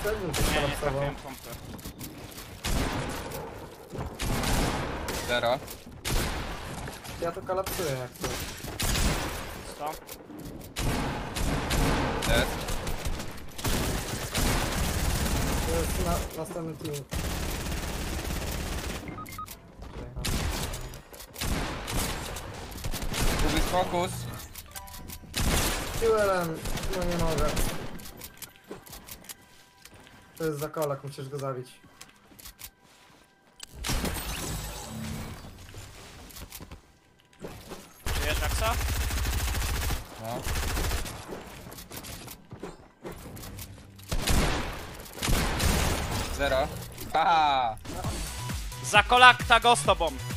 Pewnie się Nie skolapsował. trafiłem pompy. 0. Ja to kolapsuję jak coś. 100. Dead. To jest następny team. Kubic fokus. QLM, no nie mogę. To jest zakolak, musisz go zabić. Czujesz jak co? No. Zero. Haha! Za kolakta go z tobą.